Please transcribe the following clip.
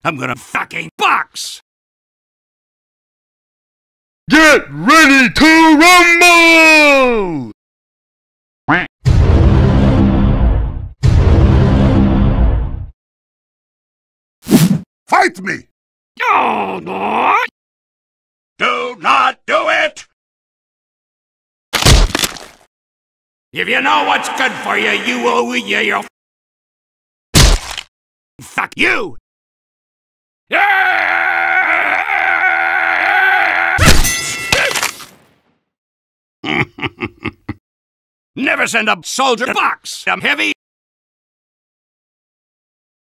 I'm gonna fucking box! Get ready to rumble! Fight me! Oh, no! Do not do it! If you know what's good for you, you will you'll fuck you! Never send a soldier box. I'm heavy.